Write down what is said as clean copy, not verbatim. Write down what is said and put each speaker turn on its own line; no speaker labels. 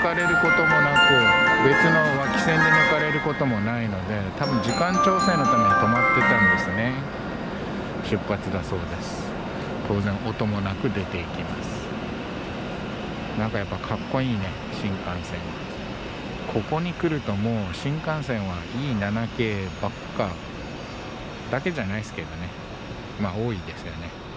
かれることもなく、別の脇線で抜かれることもないので、多分時間調整のために止まってたんですね。出発だそうです。当然音もなく出ていきます。なんかやっぱかっこいいね、新幹線。ここに来るともう新幹線は E7 系ばっかだけじゃないですけどね、まあ多いですよね。